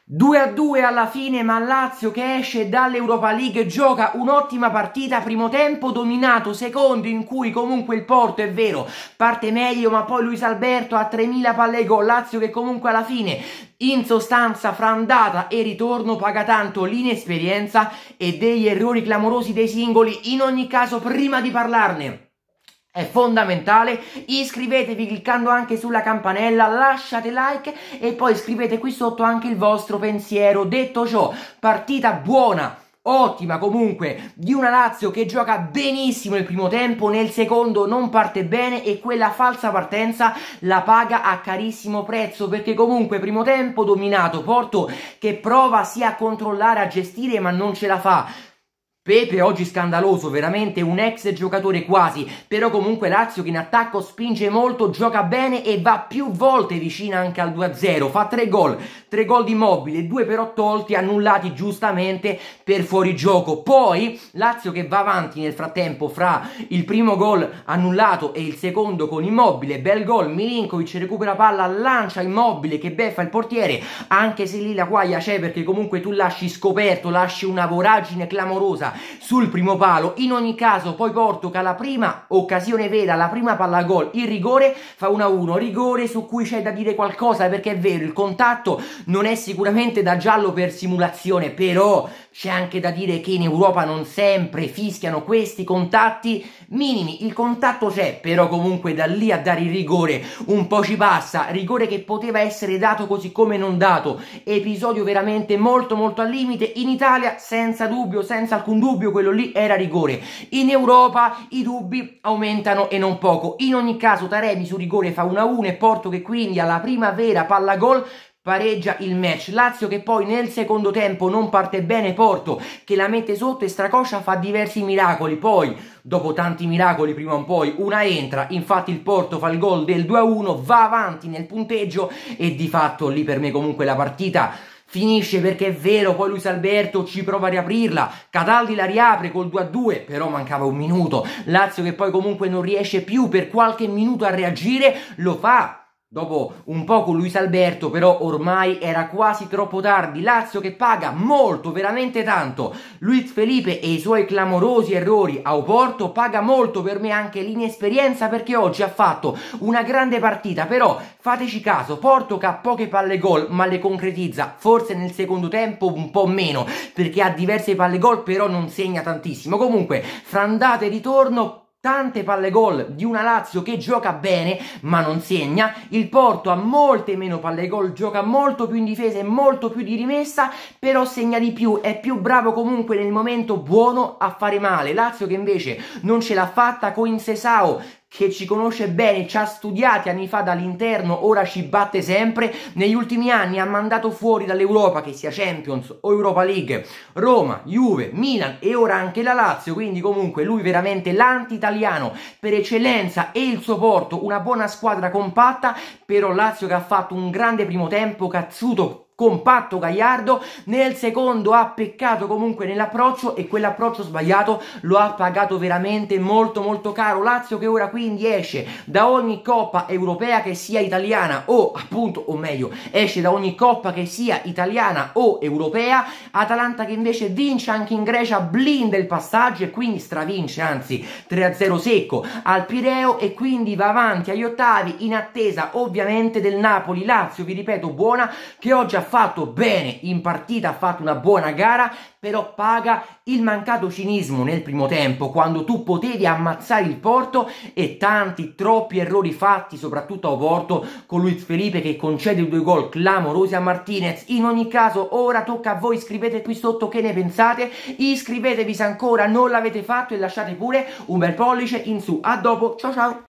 2-2 alla fine, ma Lazio che esce dall'Europa League gioca un'ottima partita, primo tempo dominato, secondo in cui comunque il Porto è vero parte meglio, ma poi Luis Alberto ha 3000 palle gol, Lazio che comunque alla fine in sostanza fra andata e ritorno paga tanto l'inesperienza e degli errori clamorosi dei singoli. In ogni caso, prima di parlarne è fondamentale, iscrivetevi cliccando anche sulla campanella, lasciate like e poi scrivete qui sotto anche il vostro pensiero. Detto ciò, partita buona, ottima comunque, di una Lazio che gioca benissimo nel primo tempo, nel secondo non parte bene e quella falsa partenza la paga a carissimo prezzo, perché comunque primo tempo dominato, Porto che prova sia a controllare, a gestire ma non ce la fa. Pepe oggi scandaloso, veramente un ex giocatore quasi, però comunque Lazio che in attacco spinge molto, gioca bene e va più volte vicina anche al 2-0, fa 3 gol di Immobile, 2 però tolti, annullati giustamente per fuorigioco. Poi Lazio che va avanti nel frattempo fra il primo gol annullato e il secondo con Immobile, bel gol, Milinkovic recupera palla, lancia Immobile che beffa il portiere, anche se lì la guaglia c'è perché comunque tu lasci scoperto, lasci una voragine clamorosa sul primo palo. In ogni caso poi Porto che alla prima occasione vera, la prima palla gol, il rigore fa 1-1, rigore su cui c'è da dire qualcosa perché è vero il contatto non è sicuramente da giallo per simulazione, però c'è anche da dire che in Europa non sempre fischiano questi contatti minimi, il contatto c'è, però comunque da lì a dare il rigore un po' ci passa, rigore che poteva essere dato così come non dato, episodio veramente molto al limite. In Italia senza dubbio, senza alcun dubbio quello lì era rigore, in Europa i dubbi aumentano e non poco. In ogni caso Taremi su rigore fa 1-1 e Porto che quindi alla prima vera palla gol pareggia il match. Lazio che poi nel secondo tempo non parte bene, Porto che la mette sotto e Stracoscia fa diversi miracoli, poi dopo tanti miracoli prima o poi una entra, infatti il Porto fa il gol del 2-1, va avanti nel punteggio e di fatto lì per me comunque la partita finisce, perché è vero poi Luis Alberto ci prova a riaprirla, Cataldi la riapre col 2-2, però mancava un minuto, Lazio che poi comunque non riesce più per qualche minuto a reagire, lo fa dopo un po' con Luis Alberto, però ormai era quasi troppo tardi. Lazio che paga molto, veramente tanto, Luis Felipe e i suoi clamorosi errori a Oporto, paga molto per me anche l'inesperienza, perché oggi ha fatto una grande partita, però fateci caso, Porto che ha poche palle gol ma le concretizza, forse nel secondo tempo un po' meno, perché ha diverse palle gol però non segna tantissimo. Comunque fra andata e ritorno tante palle gol di una Lazio che gioca bene ma non segna, il Porto ha molte meno palle gol, gioca molto più in difesa e molto più di rimessa, però segna di più, è più bravo comunque nel momento buono a fare male. Lazio che invece non ce l'ha fatta con Sesao che ci conosce bene, ci ha studiati anni fa dall'interno, ora ci batte sempre, negli ultimi anni ha mandato fuori dall'Europa, che sia Champions o Europa League, Roma, Juve, Milan e ora anche la Lazio, quindi comunque lui veramente l'anti-italiano per eccellenza e il suo Porto una buona squadra compatta, però Lazio che ha fatto un grande primo tempo, cazzuto, compatto, gagliardo, nel secondo ha peccato comunque nell'approccio e quell'approccio sbagliato lo ha pagato veramente molto caro. Lazio che ora quindi esce da ogni coppa europea che sia italiana o appunto, o meglio, esce da ogni coppa che sia italiana o europea. Atalanta che invece vince anche in Grecia, blinda il passaggio e quindi stravince, anzi 3-0 secco al Pireo e quindi va avanti agli ottavi in attesa ovviamente del Napoli. Lazio, vi ripeto, buona, che oggi ha fatto bene in partita, ha fatto una buona gara, però paga il mancato cinismo nel primo tempo quando tu potevi ammazzare il Porto e tanti, troppi errori fatti soprattutto a Porto con Luis Felipe che concede 2 gol clamorosi a Martinez. In ogni caso ora tocca a voi, scrivete qui sotto che ne pensate, iscrivetevi se ancora non l'avete fatto e lasciate pure un bel pollice in su. A dopo, ciao ciao!